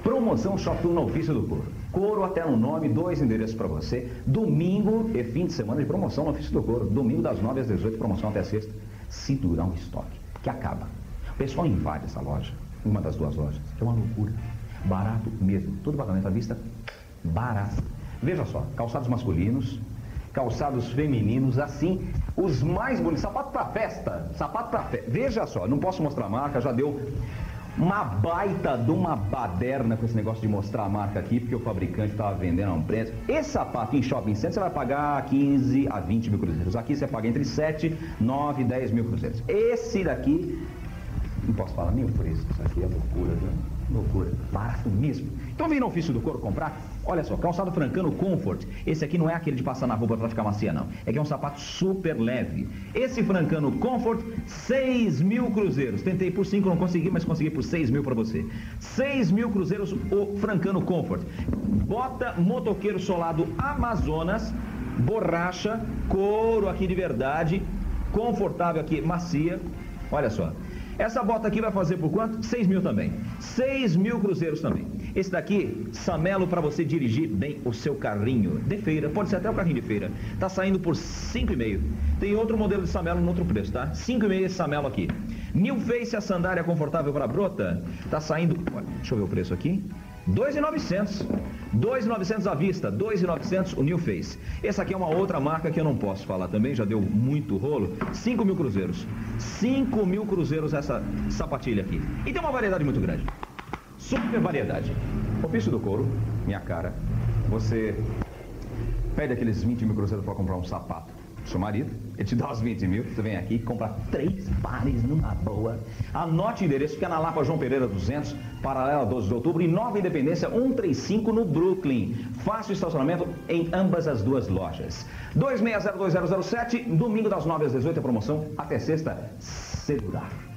Promoção Shopping no Ofício do Couro. Couro até no nome, 2 endereços para você. Domingo e fim de semana de promoção no Ofício do Couro. Domingo das 9 às 18, promoção até sexta. Se durar um estoque, que acaba. O pessoal invade essa loja, uma das 2 lojas, que é uma loucura. Barato mesmo, todo pagamento à vista, barato. Veja só, calçados masculinos, calçados femininos, assim, os mais bonitos, sapato para festa, veja só, não posso mostrar a marca, já deu uma baita de uma baderna com esse negócio de mostrar a marca aqui, porque o fabricante estava vendendo a um preço. Esse sapato em shopping center você vai pagar 15 a 20 mil cruzeiros, aqui você paga entre 7, 9 e 10 mil cruzeiros. Esse daqui, não posso falar nem o preço, isso aqui é loucura, viu? Loucura, barato mesmo. Então vem no Ofício do Couro comprar. Olha só, calçado Francano Comfort. Esse aqui não é aquele de passar na roupa para ficar macia, não. É que é um sapato super leve. Esse Francano Comfort, 6 mil cruzeiros. Tentei por 5, não consegui, mas consegui por 6 mil para você. 6 mil cruzeiros o Francano Comfort. Bota motoqueiro solado Amazonas, borracha, couro aqui de verdade, confortável aqui, macia. Olha só. Essa bota aqui vai fazer por quanto? 6 mil também. 6 mil cruzeiros também. Esse daqui, Samelo, para você dirigir bem o seu carrinho de feira. Pode ser até o carrinho de feira. Tá saindo por 5,5. Tem outro modelo de Samelo no outro preço, tá? 5,5 esse Samelo aqui. New Face, a sandália confortável para brota. Tá saindo... Olha, deixa eu ver o preço aqui. 2.900. 2.900 à vista, 2.900 o New Face. Essa aqui é uma outra marca que eu não posso falar também, já deu muito rolo. 5 mil cruzeiros. 5 mil cruzeiros essa sapatilha aqui. E tem uma variedade muito grande. Super variedade. Ofício do Couro, minha cara. Você pede aqueles 20 mil cruzeiros para comprar um sapato. Seu marido, ele te dá os 20 mil, você vem aqui e compra 3 pares numa boa. Anote o endereço, fica na Lapa João Pereira 200, paralela 12 de outubro, e Nova Independência 135 no Brooklyn. Faça o estacionamento em ambas as 2 lojas. 26020007, domingo das 9 às 18, a promoção até sexta, se durar.